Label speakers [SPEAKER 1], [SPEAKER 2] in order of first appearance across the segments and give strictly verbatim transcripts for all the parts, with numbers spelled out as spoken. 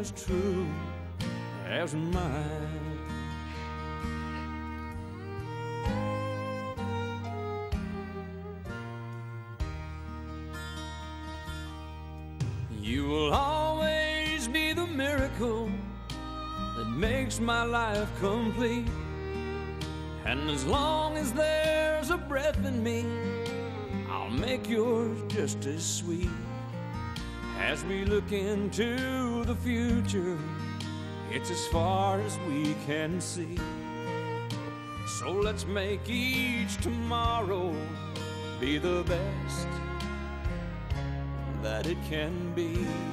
[SPEAKER 1] as true as mine. You will always be the miracle that makes my life complete. And as long as there's a breath in me, I'll make yours just as sweet. As we look into the future, it's as far as we can see. So let's make each tomorrow be the best that it can be.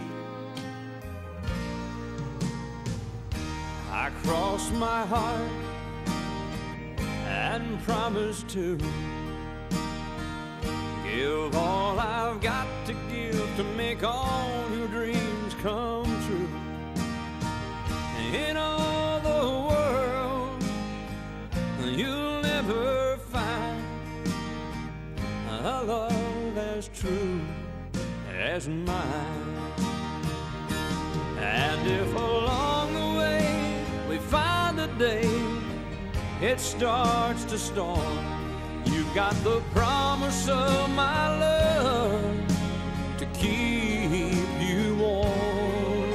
[SPEAKER 1] I cross my heart and promise to give all I've got to give to make all your dreams come true. In all the world, you'll never find a love as true as mine. And if along the way we find a day it starts to storm, you've got the promise of my love to keep you warm.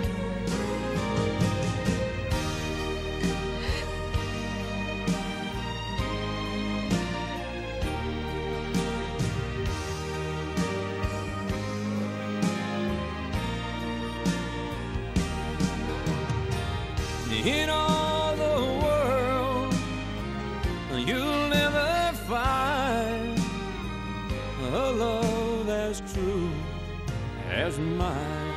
[SPEAKER 1] In all the world, you'll never find a love as true as mine.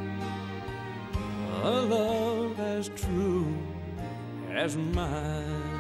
[SPEAKER 1] A love as true as mine.